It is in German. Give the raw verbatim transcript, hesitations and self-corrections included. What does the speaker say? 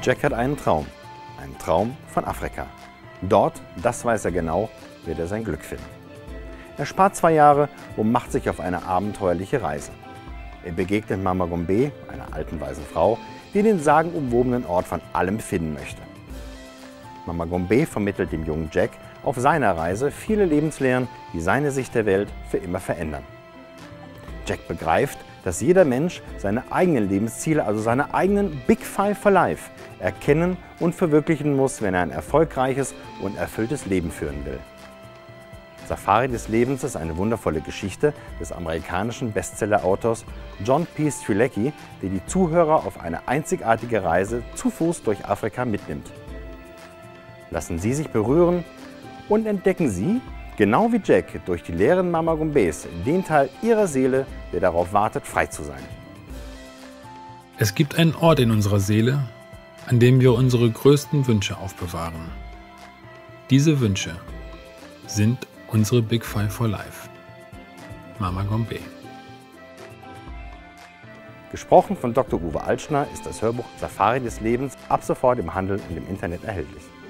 Jack hat einen Traum, einen Traum von Afrika. Dort, das weiß er genau, wird er sein Glück finden. Er spart zwei Jahre und macht sich auf eine abenteuerliche Reise. Er begegnet Mama Gombe, einer alten weisen Frau, die den sagenumwobenen Ort von allem finden möchte. Mama Gombe vermittelt dem jungen Jack auf seiner Reise viele Lebenslehren, die seine Sicht der Welt für immer verändern. Jack begreift, dass jeder Mensch seine eigenen Lebensziele, also seine eigenen Big Five for Life, erkennen und verwirklichen muss, wenn er ein erfolgreiches und erfülltes Leben führen will. Safari des Lebens ist eine wundervolle Geschichte des amerikanischen Bestseller-Autors John P. Strzelecki, der die Zuhörer auf eine einzigartige Reise zu Fuß durch Afrika mitnimmt. Lassen Sie sich berühren und entdecken Sie, genau wie Jack, durch die Lehren Mama Gombes den Teil Ihrer Seele, der darauf wartet, frei zu sein. Es gibt einen Ort in unserer Seele, an dem wir unsere größten Wünsche aufbewahren. Diese Wünsche sind unsere Big Five for Life. Mama Gombe. Gesprochen von Doktor Uwe Altschner ist das Hörbuch Safari des Lebens ab sofort im Handel und im Internet erhältlich.